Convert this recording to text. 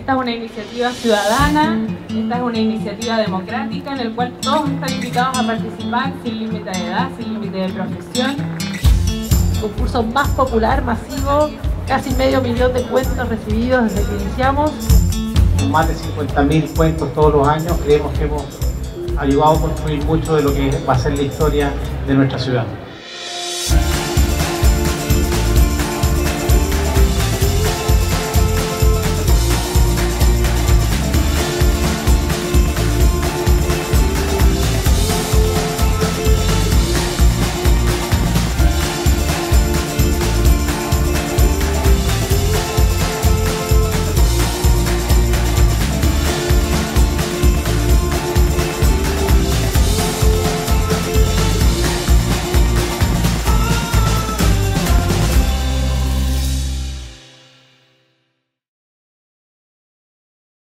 Esta es una iniciativa ciudadana, esta es una iniciativa democrática en la cual todos están invitados a participar sin límite de edad, sin límite de profesión. Concurso más popular, masivo, casi medio millón de cuentos recibidos desde que iniciamos. Más de 50.000 cuentos todos los años, creemos que hemos ayudado a construir mucho de lo que va a ser la historia de nuestra ciudad.